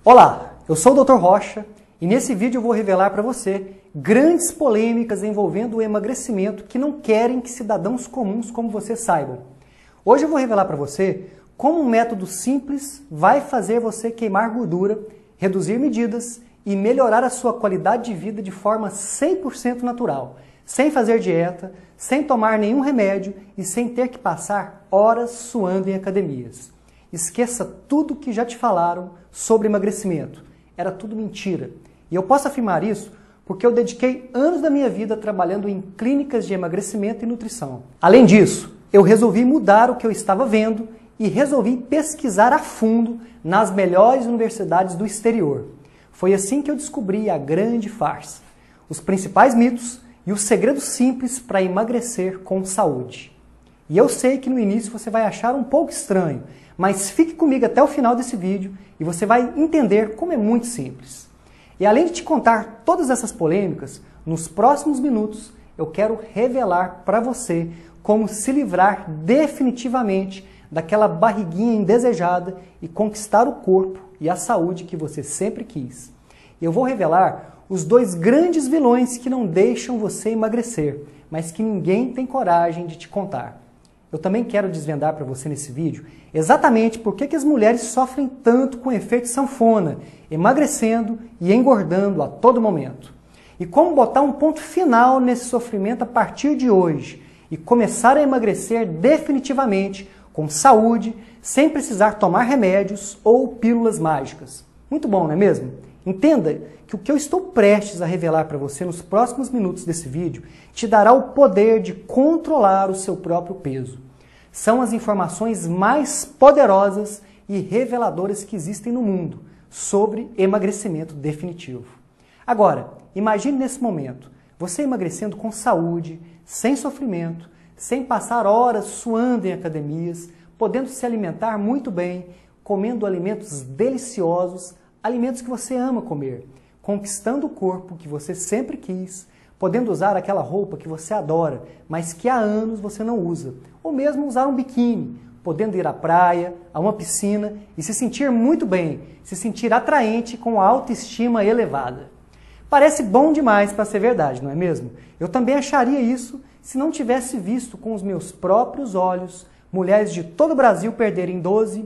Olá, eu sou o Dr. Rocha e nesse vídeo eu vou revelar para você grandes polêmicas envolvendo o emagrecimento que não querem que cidadãos comuns como você saibam. Hoje eu vou revelar para você como um método simples vai fazer você queimar gordura, reduzir medidas e melhorar a sua qualidade de vida de forma 100% natural, sem fazer dieta, sem tomar nenhum remédio e sem ter que passar horas suando em academias. Esqueça tudo que já te falaram sobre emagrecimento. Era tudo mentira. E eu posso afirmar isso porque eu dediquei anos da minha vida trabalhando em clínicas de emagrecimento e nutrição. Além disso, eu resolvi mudar o que eu estava vendo e resolvi pesquisar a fundo nas melhores universidades do exterior. Foi assim que eu descobri a grande farsa, os principais mitos e os segredos simples para emagrecer com saúde. E eu sei que no início você vai achar um pouco estranho, mas fique comigo até o final desse vídeo e você vai entender como é muito simples. E além de te contar todas essas polêmicas, nos próximos minutos eu quero revelar para você como se livrar definitivamente daquela barriguinha indesejada e conquistar o corpo e a saúde que você sempre quis. Eu vou revelar os dois grandes vilões que não deixam você emagrecer, mas que ninguém tem coragem de te contar. Eu também quero desvendar para você nesse vídeo exatamente por que as mulheres sofrem tanto com o efeito sanfona, emagrecendo e engordando a todo momento. E como botar um ponto final nesse sofrimento a partir de hoje e começar a emagrecer definitivamente, com saúde, sem precisar tomar remédios ou pílulas mágicas. Muito bom, não é mesmo? Entenda que o que eu estou prestes a revelar para você nos próximos minutos desse vídeo te dará o poder de controlar o seu próprio peso. São as informações mais poderosas e reveladoras que existem no mundo sobre emagrecimento definitivo. Agora, imagine nesse momento, você emagrecendo com saúde, sem sofrimento, sem passar horas suando em academias, podendo se alimentar muito bem, comendo alimentos deliciosos, alimentos que você ama comer, conquistando o corpo que você sempre quis, podendo usar aquela roupa que você adora, mas que há anos você não usa, ou mesmo usar um biquíni, podendo ir à praia, a uma piscina e se sentir muito bem, se sentir atraente com a autoestima elevada. Parece bom demais para ser verdade, não é mesmo? Eu também acharia isso se não tivesse visto com os meus próprios olhos mulheres de todo o Brasil perderem 12,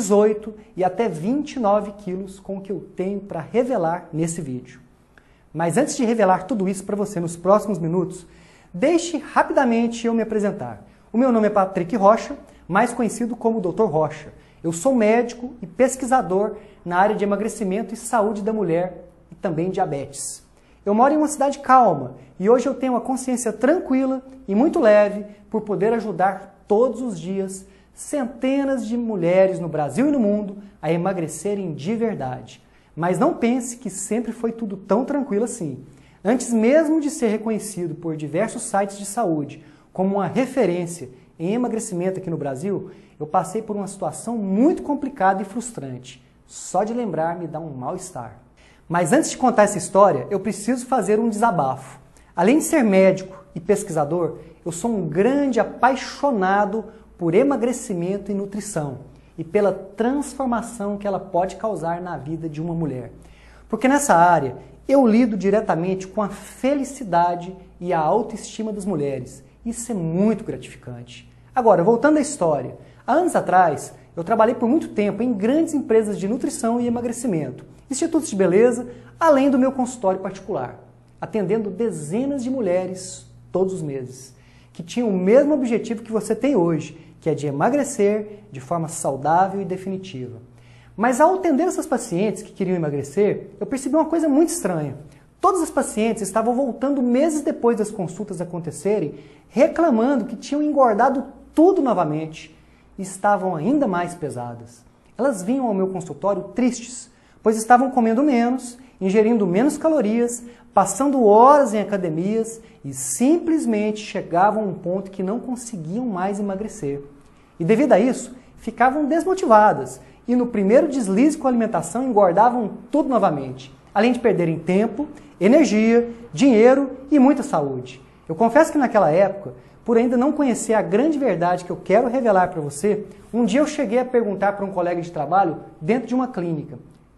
18 e até 29 quilos com o que eu tenho para revelar nesse vídeo. Mas antes de revelar tudo isso para você nos próximos minutos, deixe rapidamente eu me apresentar. O meu nome é Patrick Rocha, mais conhecido como Dr. Rocha. Eu sou médico e pesquisador na área de emagrecimento e saúde da mulher e também diabetes. Eu moro em uma cidade calma e hoje eu tenho uma consciência tranquila e muito leve por poder ajudar todos os dias centenas de mulheres no Brasil e no mundo a emagrecerem de verdade. Mas não pense que sempre foi tudo tão tranquilo assim. Antes mesmo de ser reconhecido por diversos sites de saúde como uma referência em emagrecimento aqui no Brasil, eu passei por uma situação muito complicada e frustrante. Só de lembrar me dá um mal-estar. Mas antes de contar essa história, eu preciso fazer um desabafo. Além de ser médico e pesquisador, eu sou um grande apaixonado por emagrecimento e nutrição e pela transformação que ela pode causar na vida de uma mulher. Porque nessa área eu lido diretamente com a felicidade e a autoestima das mulheres. Isso é muito gratificante. Agora, voltando à história, há anos atrás eu trabalhei por muito tempo em grandes empresas de nutrição e emagrecimento, institutos de beleza, além do meu consultório particular, atendendo dezenas de mulheres todos os meses, que tinham o mesmo objetivo que você tem hoje, que é de emagrecer de forma saudável e definitiva. Mas ao atender essas pacientes que queriam emagrecer, eu percebi uma coisa muito estranha. Todas as pacientes estavam voltando meses depois das consultas acontecerem, reclamando que tinham engordado tudo novamente e estavam ainda mais pesadas. Elas vinham ao meu consultório tristes, pois estavam comendo menos, ingerindo menos calorias, passando horas em academias e simplesmente chegavam a um ponto que não conseguiam mais emagrecer. E devido a isso, ficavam desmotivadas e no primeiro deslize com a alimentação engordavam tudo novamente, além de perderem tempo, energia, dinheiro e muita saúde. Eu confesso que naquela época, por ainda não conhecer a grande verdade que eu quero revelar para você, um dia eu cheguei a perguntar para um colega de trabalho dentro de uma clínica: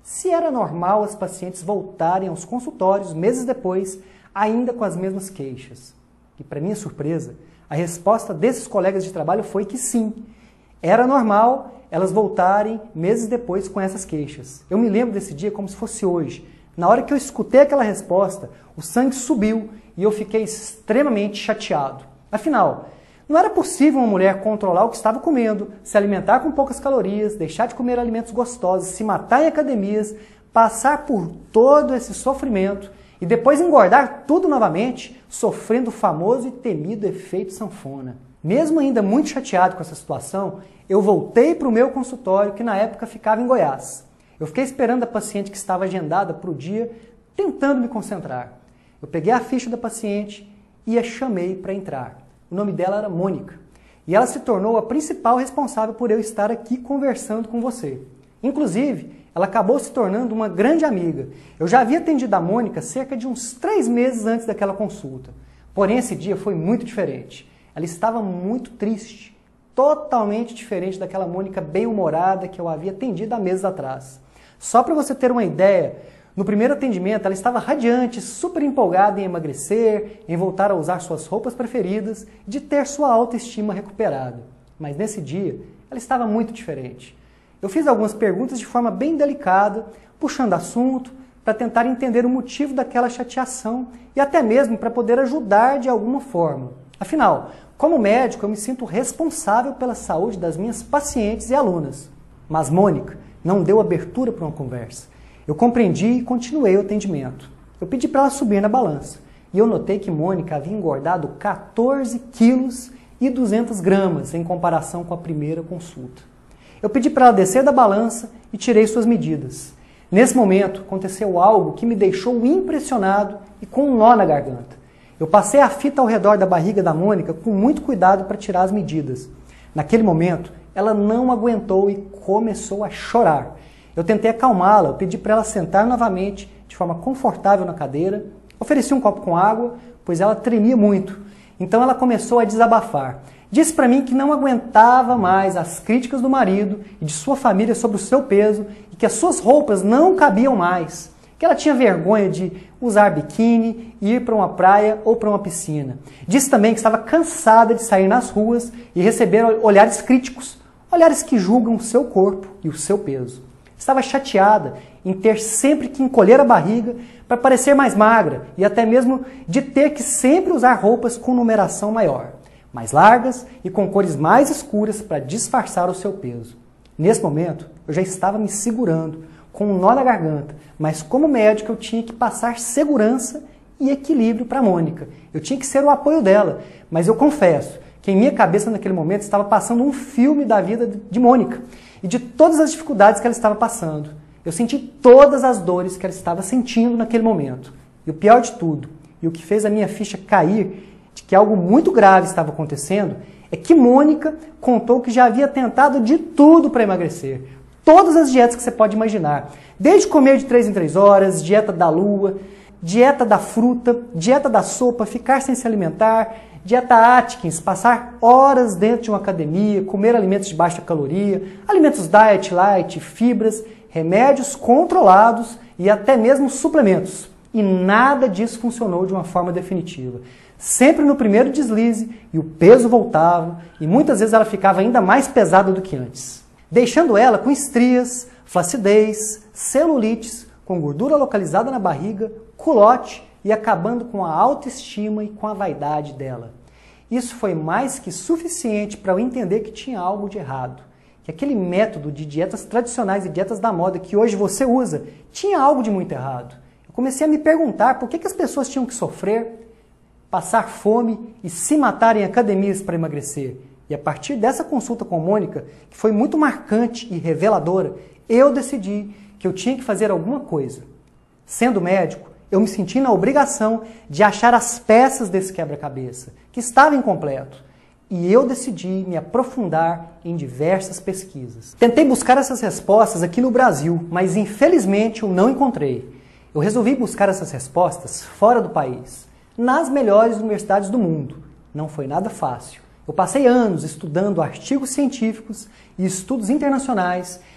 se era normal as pacientes voltarem aos consultórios meses depois, ainda com as mesmas queixas. E, para minha surpresa, a resposta desses colegas de trabalho foi que sim, era normal elas voltarem meses depois com essas queixas. Eu me lembro desse dia como se fosse hoje. Na hora que eu escutei aquela resposta, o sangue subiu e eu fiquei extremamente chateado. Afinal, não era possível uma mulher controlar o que estava comendo, se alimentar com poucas calorias, deixar de comer alimentos gostosos, se matar em academias, passar por todo esse sofrimento e depois engordar tudo novamente, sofrendo o famoso e temido efeito sanfona. Mesmo ainda muito chateado com essa situação, eu voltei para o meu consultório, que na época ficava em Goiás. Eu fiquei esperando a paciente que estava agendada para o dia, tentando me concentrar. Eu peguei a ficha da paciente e a chamei para entrar. O nome dela era Mônica. E ela se tornou a principal responsável por eu estar aqui conversando com você. Inclusive, ela acabou se tornando uma grande amiga. Eu já havia atendido a Mônica cerca de uns 3 meses antes daquela consulta. Porém, esse dia foi muito diferente. Ela estava muito triste, totalmente diferente daquela Mônica bem-humorada que eu havia atendido há meses atrás. Só para você ter uma ideia, no primeiro atendimento ela estava radiante, super empolgada em emagrecer, em voltar a usar suas roupas preferidas e de ter sua autoestima recuperada. Mas nesse dia, ela estava muito diferente. Eu fiz algumas perguntas de forma bem delicada, puxando assunto, para tentar entender o motivo daquela chateação e até mesmo para poder ajudar de alguma forma. Afinal, como médico, eu me sinto responsável pela saúde das minhas pacientes e alunas. Mas Mônica não deu abertura para uma conversa. Eu compreendi e continuei o atendimento. Eu pedi para ela subir na balança e eu notei que Mônica havia engordado 14 quilos e 200 gramas em comparação com a primeira consulta. Eu pedi para ela descer da balança e tirei suas medidas. Nesse momento, aconteceu algo que me deixou impressionado e com um nó na garganta. Eu passei a fita ao redor da barriga da Mônica com muito cuidado para tirar as medidas. Naquele momento, ela não aguentou e começou a chorar. Eu tentei acalmá-la, eu pedi para ela sentar novamente, de forma confortável na cadeira, ofereci um copo com água, pois ela tremia muito. Então ela começou a desabafar. Disse para mim que não aguentava mais as críticas do marido e de sua família sobre o seu peso e que as suas roupas não cabiam mais. Que ela tinha vergonha de usar biquíni, ir para uma praia ou para uma piscina. Disse também que estava cansada de sair nas ruas e receber olhares críticos, olhares que julgam o seu corpo e o seu peso. Estava chateada em ter sempre que encolher a barriga para parecer mais magra e até mesmo de ter que sempre usar roupas com numeração maior, mais largas e com cores mais escuras para disfarçar o seu peso. Nesse momento, eu já estava me segurando, com um nó na garganta, mas como médico eu tinha que passar segurança e equilíbrio para a Mônica. Eu tinha que ser o apoio dela, mas eu confesso que em minha cabeça naquele momento estava passando um filme da vida de Mônica e de todas as dificuldades que ela estava passando. Eu senti todas as dores que ela estava sentindo naquele momento. E o pior de tudo, e o que fez a minha ficha cair de que algo muito grave estava acontecendo, é que Mônica contou que já havia tentado de tudo para emagrecer. Todas as dietas que você pode imaginar. Desde comer de 3 em 3 horas, dieta da lua, dieta da fruta, dieta da sopa, ficar sem se alimentar, dieta Atkins, passar horas dentro de uma academia, comer alimentos de baixa caloria, alimentos diet, light, fibras, remédios controlados e até mesmo suplementos. E nada disso funcionou de uma forma definitiva. Sempre no primeiro deslize e o peso voltava e muitas vezes ela ficava ainda mais pesada do que antes, deixando ela com estrias, flacidez, celulites, com gordura localizada na barriga, culote e acabando com a autoestima e com a vaidade dela. Isso foi mais que suficiente para eu entender que tinha algo de errado, que aquele método de dietas tradicionais e dietas da moda que hoje você usa tinha algo de muito errado. Eu comecei a me perguntar por que as pessoas tinham que sofrer, passar fome e se matar em academias para emagrecer. E a partir dessa consulta com Mônica, que foi muito marcante e reveladora, eu decidi que eu tinha que fazer alguma coisa. Sendo médico, eu me senti na obrigação de achar as peças desse quebra-cabeça, que estava incompleto. E eu decidi me aprofundar em diversas pesquisas. Tentei buscar essas respostas aqui no Brasil, mas infelizmente eu não encontrei. Eu resolvi buscar essas respostas fora do país, nas melhores universidades do mundo. Não foi nada fácil. Eu passei anos estudando artigos científicos e estudos internacionais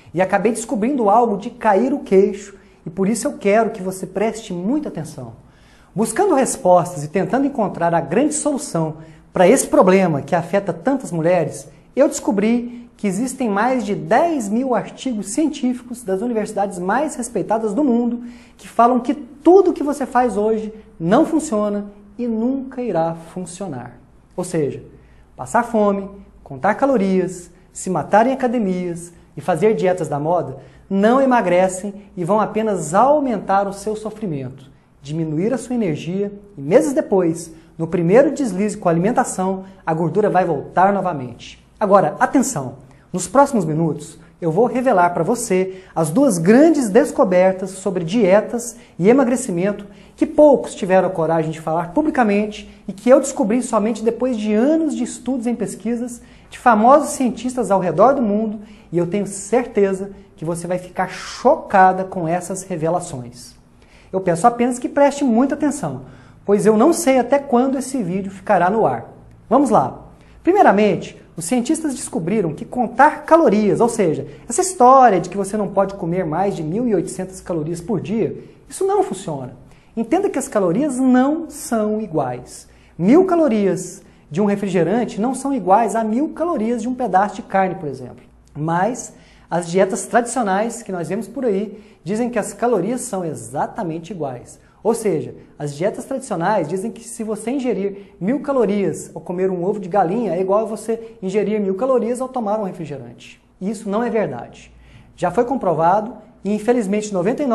e acabei descobrindo algo de cair o queixo, e por isso eu quero que você preste muita atenção. Buscando respostas e tentando encontrar a grande solução para esse problema que afeta tantas mulheres, eu descobri que existem mais de 10 mil artigos científicos das universidades mais respeitadas do mundo que falam que tudo que você faz hoje não funciona e nunca irá funcionar. Ou seja, passar fome, contar calorias, se matar em academias e fazer dietas da moda não emagrecem e vão apenas aumentar o seu sofrimento, diminuir a sua energia e meses depois, no primeiro deslize com a alimentação, a gordura vai voltar novamente. Agora, atenção! Nos próximos minutos, eu vou revelar para você as duas grandes descobertas sobre dietas e emagrecimento que poucos tiveram a coragem de falar publicamente e que eu descobri somente depois de anos de estudos em pesquisas de famosos cientistas ao redor do mundo, e eu tenho certeza que você vai ficar chocada com essas revelações. Eu peço apenas que preste muita atenção, pois eu não sei até quando esse vídeo ficará no ar. Vamos lá! Primeiramente, os cientistas descobriram que contar calorias, ou seja, essa história de que você não pode comer mais de 1.800 calorias por dia, isso não funciona. Entenda que as calorias não são iguais. 1.000 calorias de um refrigerante não são iguais a 1.000 calorias de um pedaço de carne, por exemplo. Mas as dietas tradicionais que nós vemos por aí dizem que as calorias são exatamente iguais. Ou seja, as dietas tradicionais dizem que se você ingerir 1.000 calorias ao comer um ovo de galinha é igual a você ingerir 1.000 calorias ao tomar um refrigerante. E isso não é verdade. Já foi comprovado e infelizmente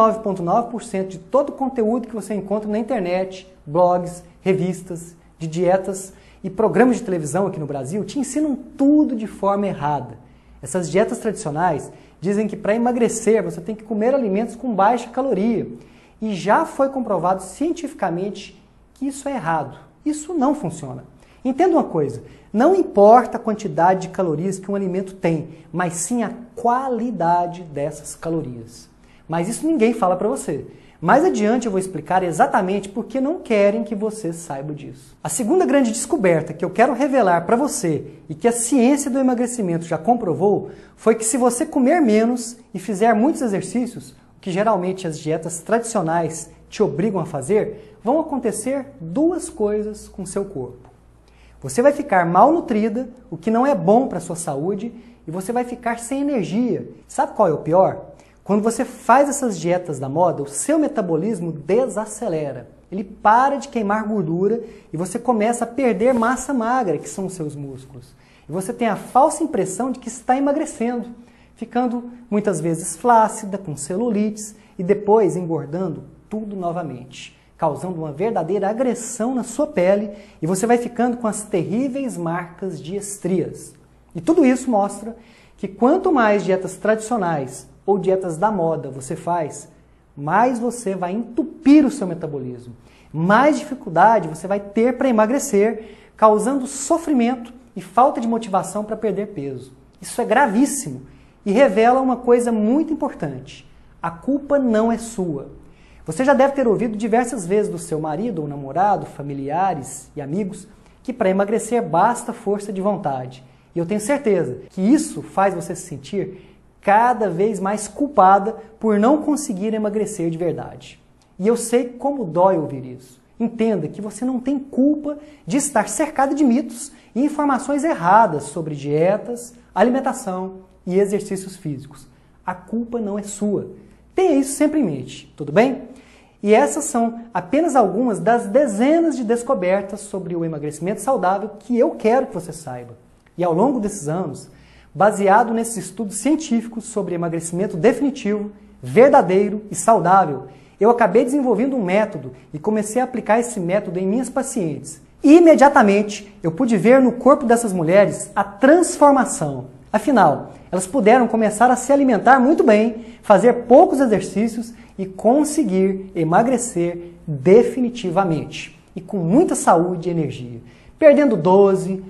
99,9% de todo o conteúdo que você encontra na internet, blogs, revistas, de dietas e programas de televisão aqui no Brasil te ensinam tudo de forma errada. Essas dietas tradicionais dizem que para emagrecer você tem que comer alimentos com baixa caloria. E já foi comprovado cientificamente que isso é errado. Isso não funciona. Entenda uma coisa, não importa a quantidade de calorias que um alimento tem, mas sim a qualidade dessas calorias. Mas isso ninguém fala para você. Mais adiante eu vou explicar exatamente porque não querem que você saiba disso. A segunda grande descoberta que eu quero revelar para você e que a ciência do emagrecimento já comprovou foi que se você comer menos e fizer muitos exercícios, que geralmente as dietas tradicionais te obrigam a fazer, vão acontecer duas coisas com seu corpo. Você vai ficar mal nutrida, o que não é bom para a sua saúde, e você vai ficar sem energia. Sabe qual é o pior? Quando você faz essas dietas da moda, o seu metabolismo desacelera. Ele para de queimar gordura e você começa a perder massa magra, que são os seus músculos. E você tem a falsa impressão de que está emagrecendo, ficando muitas vezes flácida, com celulites e depois engordando tudo novamente, causando uma verdadeira agressão na sua pele e você vai ficando com as terríveis marcas de estrias. E tudo isso mostra que quanto mais dietas tradicionais ou dietas da moda você faz, mais você vai entupir o seu metabolismo, mais dificuldade você vai ter para emagrecer, causando sofrimento e falta de motivação para perder peso. Isso é gravíssimo. E revela uma coisa muito importante. A culpa não é sua. Você já deve ter ouvido diversas vezes do seu marido ou namorado, familiares e amigos, que para emagrecer basta força de vontade. E eu tenho certeza que isso faz você se sentir cada vez mais culpada por não conseguir emagrecer de verdade. E eu sei como dói ouvir isso. Entenda que você não tem culpa de estar cercada de mitos e informações erradas sobre dietas, alimentação e exercícios físicos. A culpa não é sua. Tenha isso sempre em mente, tudo bem? E essas são apenas algumas das dezenas de descobertas sobre o emagrecimento saudável que eu quero que você saiba. E ao longo desses anos, baseado nesses estudos científicos sobre emagrecimento definitivo, verdadeiro e saudável, eu acabei desenvolvendo um método e comecei a aplicar esse método em minhas pacientes. E imediatamente eu pude ver no corpo dessas mulheres a transformação. Afinal, elas puderam começar a se alimentar muito bem, fazer poucos exercícios e conseguir emagrecer definitivamente. E com muita saúde e energia. Perdendo 12,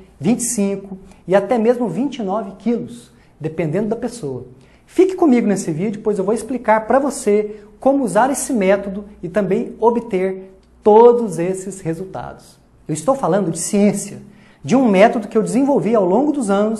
25 e até mesmo 29 quilos, dependendo da pessoa. Fique comigo nesse vídeo, pois eu vou explicar para você como usar esse método e também obter todos esses resultados. Eu estou falando de ciência, de um método que eu desenvolvi ao longo dos anos,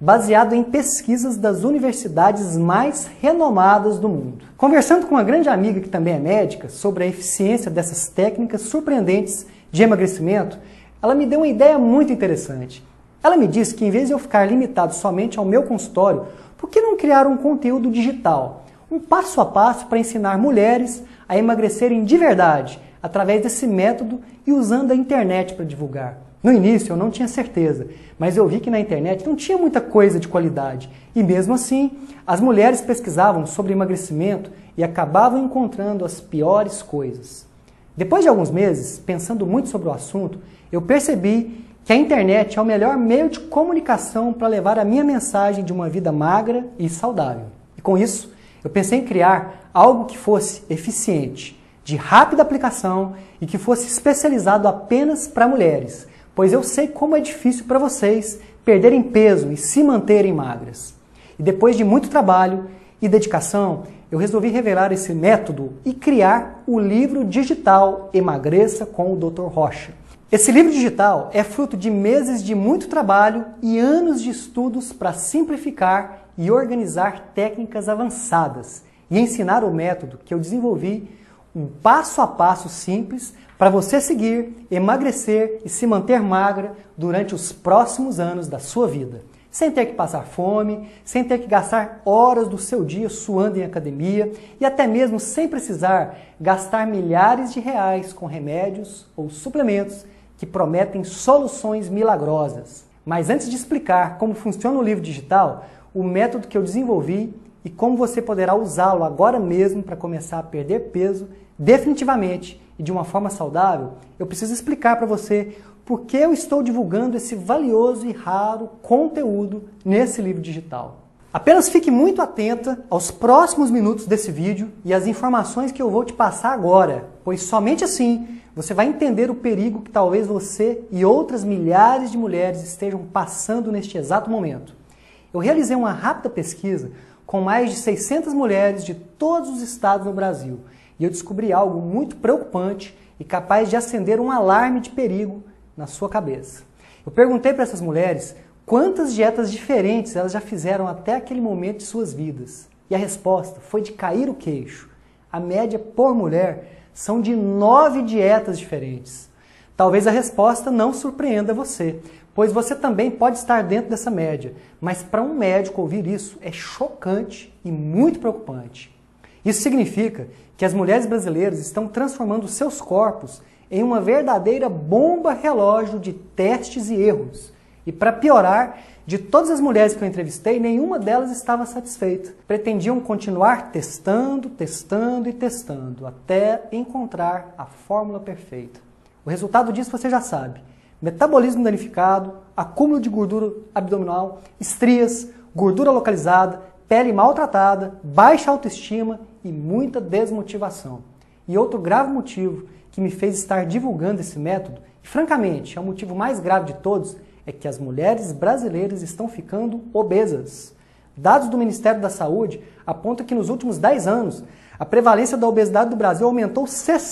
baseado em pesquisas das universidades mais renomadas do mundo. Conversando com uma grande amiga que também é médica sobre a eficiência dessas técnicas surpreendentes de emagrecimento, ela me deu uma ideia muito interessante. Ela me disse que em vez de eu ficar limitado somente ao meu consultório, por que não criar um conteúdo digital? Um passo a passo para ensinar mulheres a emagrecerem de verdade, através desse método e usando a internet para divulgar. No início eu não tinha certeza, mas eu vi que na internet não tinha muita coisa de qualidade. E mesmo assim, as mulheres pesquisavam sobre emagrecimento e acabavam encontrando as piores coisas. Depois de alguns meses, pensando muito sobre o assunto, eu percebi que a internet é o melhor meio de comunicação para levar a minha mensagem de uma vida magra e saudável. E com isso, eu pensei em criar algo que fosse eficiente, de rápida aplicação e que fosse especializado apenas para mulheres, pois eu sei como é difícil para vocês perderem peso e se manterem magras. E depois de muito trabalho e dedicação, eu resolvi revelar esse método e criar o livro digital Emagreça com o Dr. Rocha. Esse livro digital é fruto de meses de muito trabalho e anos de estudos para simplificar e organizar técnicas avançadas e ensinar o método que eu desenvolvi, um passo a passo simples para você seguir, emagrecer e se manter magra durante os próximos anos da sua vida. Sem ter que passar fome, sem ter que gastar horas do seu dia suando em academia e até mesmo sem precisar gastar milhares de reais com remédios ou suplementos que prometem soluções milagrosas. Mas antes de explicar como funciona o livro digital, o método que eu desenvolvi e como você poderá usá-lo agora mesmo para começar a perder peso definitivamente e de uma forma saudável, eu preciso explicar para você por que eu estou divulgando esse valioso e raro conteúdo nesse livro digital. Apenas fique muito atenta aos próximos minutos desse vídeo e às informações que eu vou te passar agora, pois somente assim você vai entender o perigo que talvez você e outras milhares de mulheres estejam passando neste exato momento. Eu realizei uma rápida pesquisa com mais de 600 mulheres de todos os estados no Brasil e eu descobri algo muito preocupante e capaz de acender um alarme de perigo na sua cabeça. Eu perguntei para essas mulheres quantas dietas diferentes elas já fizeram até aquele momento de suas vidas e a resposta foi de cair o queixo. A média por mulher são de 9 dietas diferentes. Talvez a resposta não surpreenda você, pois você também pode estar dentro dessa média, mas para um médico ouvir isso é chocante e muito preocupante. Isso significa que as mulheres brasileiras estão transformando seus corpos em uma verdadeira bomba relógio de testes e erros. E para piorar, de todas as mulheres que eu entrevistei, nenhuma delas estava satisfeita. Pretendiam continuar testando, testando e testando, até encontrar a fórmula perfeita. O resultado disso você já sabe. Metabolismo danificado, acúmulo de gordura abdominal, estrias, gordura localizada, pele maltratada, baixa autoestima e muita desmotivação. E outro grave motivo que me fez estar divulgando esse método, e francamente é o motivo mais grave de todos, é que as mulheres brasileiras estão ficando obesas. Dados do Ministério da Saúde apontam que nos últimos 10 anos a prevalência da obesidade do Brasil aumentou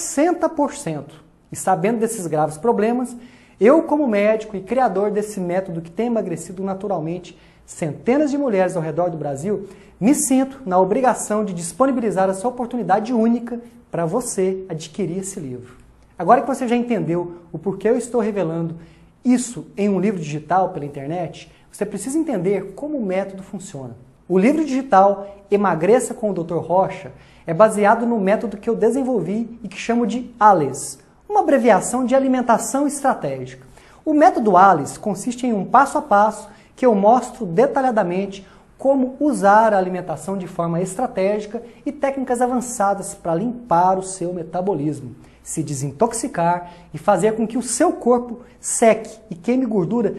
60%. E sabendo desses graves problemas, eu como médico e criador desse método que tem emagrecido naturalmente centenas de mulheres ao redor do Brasil, me sinto na obrigação de disponibilizar essa oportunidade única para você adquirir esse livro. Agora que você já entendeu o porquê eu estou revelando isso em um livro digital pela internet, você precisa entender como o método funciona. O livro digital Emagreça com o Dr. Rocha é baseado no método que eu desenvolvi e que chamo de ALES, uma abreviação de alimentação estratégica. O método ALES consiste em um passo a passo que eu mostro detalhadamente como usar a alimentação de forma estratégica e técnicas avançadas para limpar o seu metabolismo, se desintoxicar e fazer com que o seu corpo seque e queime gordura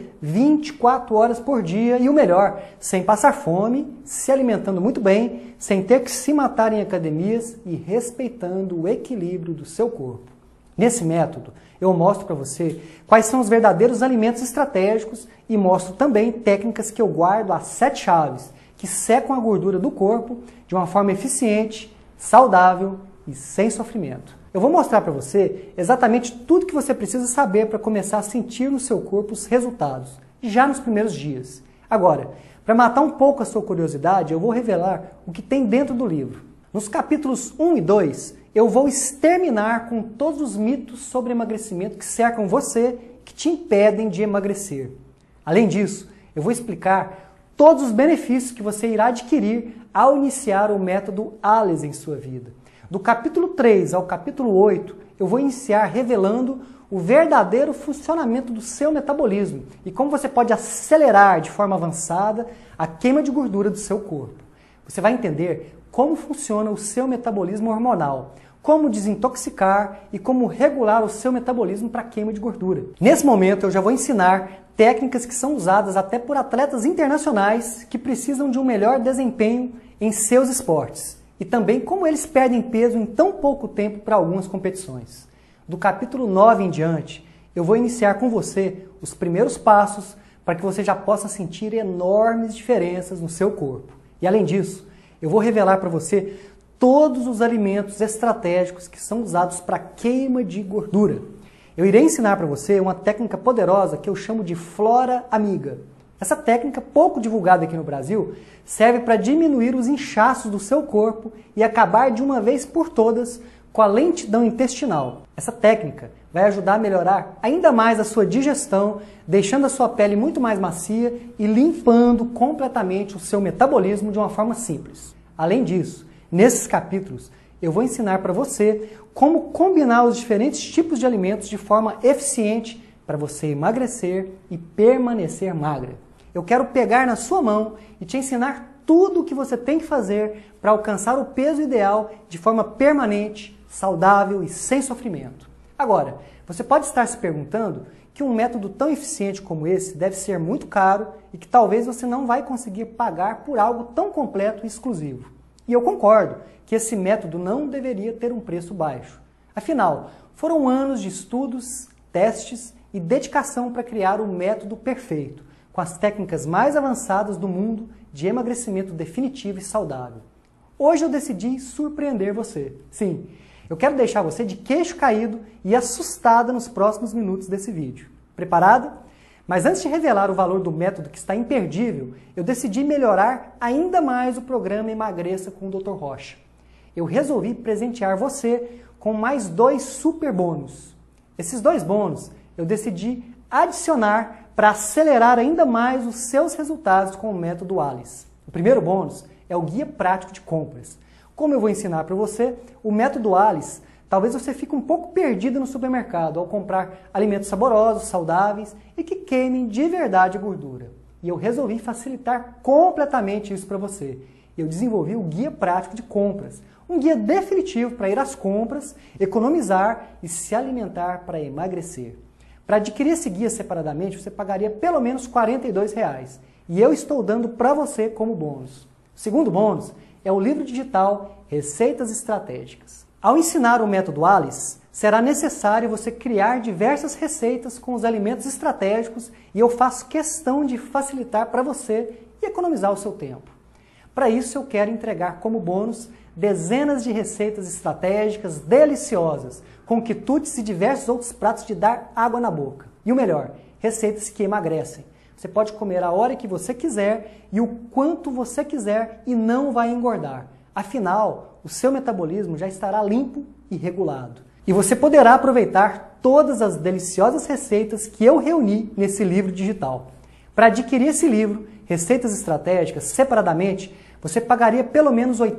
24 horas por dia e o melhor, sem passar fome, se alimentando muito bem, sem ter que se matar em academias e respeitando o equilíbrio do seu corpo. Nesse método, eu mostro para você quais são os verdadeiros alimentos estratégicos e mostro também técnicas que eu guardo as 7 chaves, que secam a gordura do corpo de uma forma eficiente, saudável e sem sofrimento. Eu vou mostrar para você exatamente tudo que você precisa saber para começar a sentir no seu corpo os resultados, já nos primeiros dias. Agora, Para matar um pouco a sua curiosidade, eu vou revelar o que tem dentro do livro. Nos capítulos 1 e 2, eu vou exterminar com todos os mitos sobre emagrecimento que cercam você, que te impedem de emagrecer. Além disso, eu vou explicar todos os benefícios que você irá adquirir ao iniciar o método ALIS em sua vida. Do capítulo 3 ao capítulo 8, eu vou iniciar revelando o verdadeiro funcionamento do seu metabolismo e como você pode acelerar de forma avançada a queima de gordura do seu corpo. Você vai entender como funciona o seu metabolismo hormonal, como desintoxicar e como regular o seu metabolismo para queima de gordura. Nesse momento eu já vou ensinar técnicas que são usadas até por atletas internacionais que precisam de um melhor desempenho em seus esportes e também como eles perdem peso em tão pouco tempo para algumas competições. Do capítulo 9 em diante, eu vou iniciar com você os primeiros passos para que você já possa sentir enormes diferenças no seu corpo. E além disso, eu vou revelar para você todos os alimentos estratégicos que são usados para queima de gordura. Eu irei ensinar para você uma técnica poderosa que eu chamo de Flora Amiga. Essa técnica, pouco divulgada aqui no Brasil, serve para diminuir os inchaços do seu corpo e acabar de uma vez por todas com a lentidão intestinal. Essa técnica vai ajudar a melhorar ainda mais a sua digestão, deixando a sua pele muito mais macia e limpando completamente o seu metabolismo de uma forma simples. Além disso, nesses capítulos, eu vou ensinar para você como combinar os diferentes tipos de alimentos de forma eficiente para você emagrecer e permanecer magra. Eu quero pegar na sua mão e te ensinar tudo o que você tem que fazer para alcançar o peso ideal de forma permanente, saudável e sem sofrimento. Agora, você pode estar se perguntando que um método tão eficiente como esse deve ser muito caro e que talvez você não vai conseguir pagar por algo tão completo e exclusivo. E eu concordo que esse método não deveria ter um preço baixo. Afinal, foram anos de estudos, testes e dedicação para criar o método perfeito, com as técnicas mais avançadas do mundo de emagrecimento definitivo e saudável. Hoje eu decidi surpreender você. Sim, eu quero deixar você de queixo caído e assustada nos próximos minutos desse vídeo. Preparada? Mas antes de revelar o valor do método que está imperdível, eu decidi melhorar ainda mais o programa Emagreça com o Dr. Rocha. Eu resolvi presentear você com mais 2 super bônus. Esses 2 bônus eu decidi adicionar para acelerar ainda mais os seus resultados com o método ALIS. O primeiro bônus é o Guia Prático de Compras. Como eu vou ensinar para você, o método ALIS, talvez você fique um pouco perdido no supermercado ao comprar alimentos saborosos, saudáveis e que queimem de verdade a gordura. E eu resolvi facilitar completamente isso para você. Eu desenvolvi o Guia Prático de Compras, um guia definitivo para ir às compras, economizar e se alimentar para emagrecer. Para adquirir esse guia separadamente, você pagaria pelo menos R$ 42,00 e eu estou dando para você como bônus. O segundo bônus é o livro digital Receitas Estratégicas. Ao ensinar o método ALIS, será necessário você criar diversas receitas com os alimentos estratégicos e eu faço questão de facilitar para você e economizar o seu tempo. Para isso, eu quero entregar como bônus dezenas de receitas estratégicas deliciosas, com quitutes e diversos outros pratos de dar água na boca. E o melhor, receitas que emagrecem. Você pode comer a hora que você quiser e o quanto você quiser e não vai engordar. Afinal, o seu metabolismo já estará limpo e regulado. E você poderá aproveitar todas as deliciosas receitas que eu reuni nesse livro digital. Para adquirir esse livro, Receitas Estratégicas, separadamente, você pagaria pelo menos R$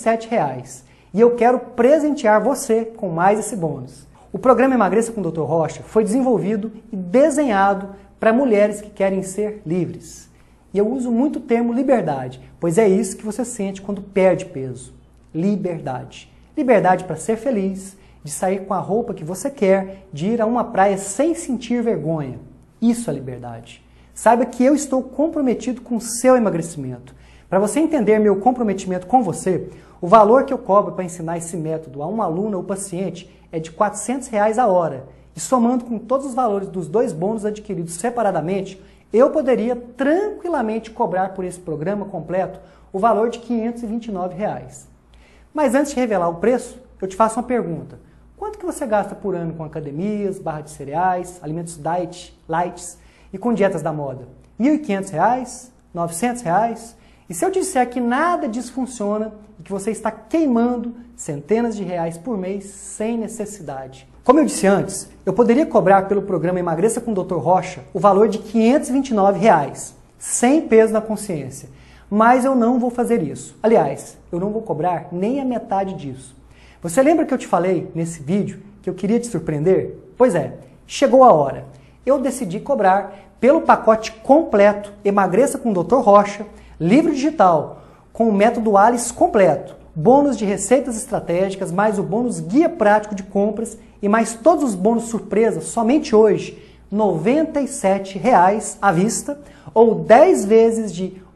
87,00. E eu quero presentear você com mais esse bônus. O programa Emagreça com o Dr. Rocha foi desenvolvido e desenhado para mulheres que querem ser livres. E eu uso muito o termo liberdade, pois é isso que você sente quando perde peso. Liberdade. Liberdade para ser feliz, de sair com a roupa que você quer, de ir a uma praia sem sentir vergonha. Isso é liberdade. Saiba que eu estou comprometido com o seu emagrecimento. Para você entender meu comprometimento com você, o valor que eu cobro para ensinar esse método a um aluno ou paciente é de R$ 400,00 a hora. E somando com todos os valores dos 2 bônus adquiridos separadamente, eu poderia tranquilamente cobrar por esse programa completo o valor de R$ 529,00. Mas antes de revelar o preço, eu te faço uma pergunta. Quanto que você gasta por ano com academias, barra de cereais, alimentos diet, lights e com dietas da moda? R$ 1.500 R$900? E se eu disser que nada disso funciona e que você está queimando centenas de reais por mês sem necessidade? Como eu disse antes, eu poderia cobrar pelo programa Emagreça com o Dr. Rocha o valor de R$529, sem peso na consciência. Mas eu não vou fazer isso. Aliás, eu não vou cobrar nem a metade disso. Você lembra que eu te falei nesse vídeo que eu queria te surpreender? Pois é, chegou a hora. Eu decidi cobrar pelo pacote completo Emagreça com o Dr. Rocha, livro digital, com o método Alice completo, bônus de receitas estratégicas, mais o bônus guia prático de compras e mais todos os bônus surpresa somente hoje, R$ 97,00 à vista ou 10 vezes de R$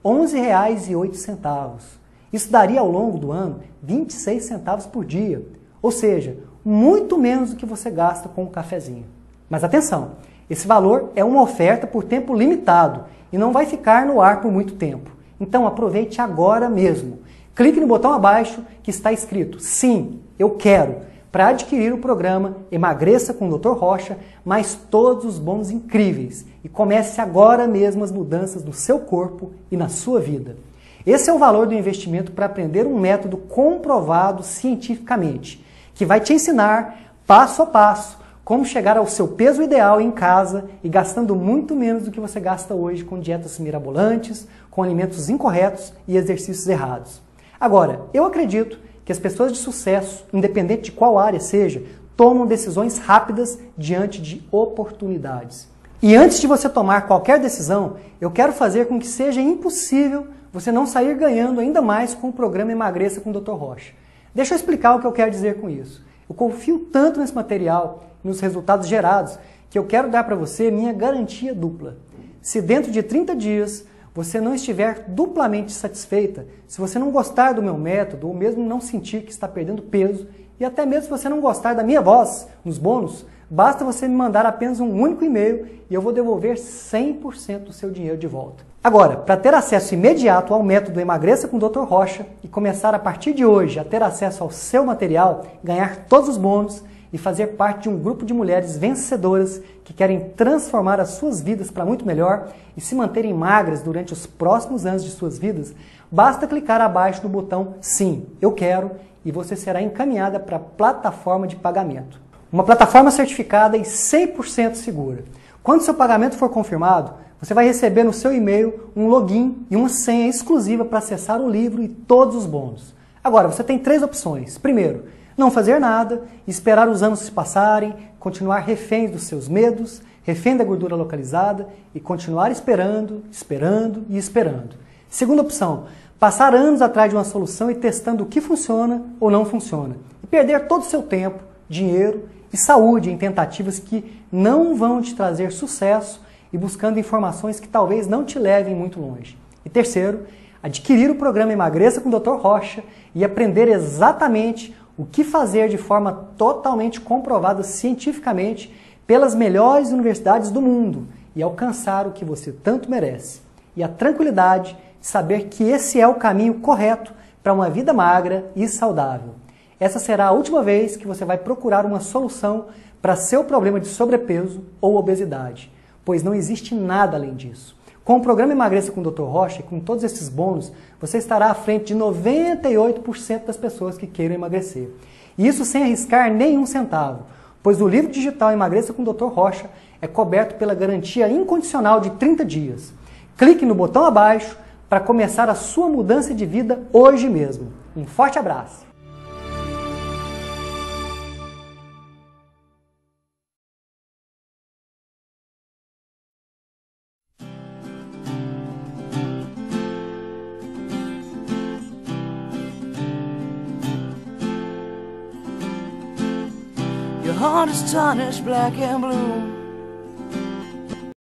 11,08. Isso daria ao longo do ano 26 centavos por dia, ou seja, muito menos do que você gasta com um cafezinho. Mas atenção, esse valor é uma oferta por tempo limitado e não vai ficar no ar por muito tempo. Então aproveite agora mesmo. Clique no botão abaixo que está escrito Sim, eu quero, para adquirir o programa Emagreça com o Dr. Rocha, mais todos os bônus incríveis e comece agora mesmo as mudanças no seu corpo e na sua vida. Esse é o valor do investimento para aprender um método comprovado cientificamente, que vai te ensinar passo a passo como chegar ao seu peso ideal em casa e gastando muito menos do que você gasta hoje com dietas mirabolantes, com alimentos incorretos e exercícios errados. Agora, eu acredito que as pessoas de sucesso, independente de qual área seja, tomam decisões rápidas diante de oportunidades. E antes de você tomar qualquer decisão, eu quero fazer com que seja impossível você não sair ganhando ainda mais com o programa Emagreça com o Dr. Rocha. Deixa eu explicar o que eu quero dizer com isso. Eu confio tanto nesse material, nos resultados gerados, que eu quero dar para você minha garantia dupla. Se dentro de 30 dias você não estiver duplamente satisfeita, se você não gostar do meu método, ou mesmo não sentir que está perdendo peso, e até mesmo se você não gostar da minha voz nos bônus, basta você me mandar apenas um único e-mail e eu vou devolver 100% do seu dinheiro de volta. Agora, para ter acesso imediato ao método Emagreça com o Dr. Rocha e começar a partir de hoje a ter acesso ao seu material, ganhar todos os bônus e fazer parte de um grupo de mulheres vencedoras que querem transformar as suas vidas para muito melhor e se manterem magras durante os próximos anos de suas vidas, basta clicar abaixo no botão Sim, eu quero e você será encaminhada para a plataforma de pagamento. Uma plataforma certificada e 100% segura. Quando seu pagamento for confirmado, você vai receber no seu e-mail um login e uma senha exclusiva para acessar o livro e todos os bônus. Agora, você tem 3 opções. Primeiro, não fazer nada, esperar os anos se passarem, continuar refém dos seus medos, refém da gordura localizada e continuar esperando, esperando e esperando. Segunda opção, passar anos atrás de uma solução e testando o que funciona ou não funciona. E perder todo o seu tempo, dinheiro e saúde em tentativas que não vão te trazer sucesso e buscando informações que talvez não te levem muito longe. E terceiro, adquirir o programa Emagreça com o Dr. Rocha e aprender exatamente o que fazer de forma totalmente comprovada cientificamente pelas melhores universidades do mundo e alcançar o que você tanto merece. E a tranquilidade de saber que esse é o caminho correto para uma vida magra e saudável. Essa será a última vez que você vai procurar uma solução para seu problema de sobrepeso ou obesidade, pois não existe nada além disso. Com o programa Emagreça com o Dr. Rocha e com todos esses bônus, você estará à frente de 98% das pessoas que queiram emagrecer. E isso sem arriscar nenhum centavo, pois o livro digital Emagreça com o Dr. Rocha é coberto pela garantia incondicional de 30 dias. Clique no botão abaixo para começar a sua mudança de vida hoje mesmo. Um forte abraço! Your heart is tarnished black and blue.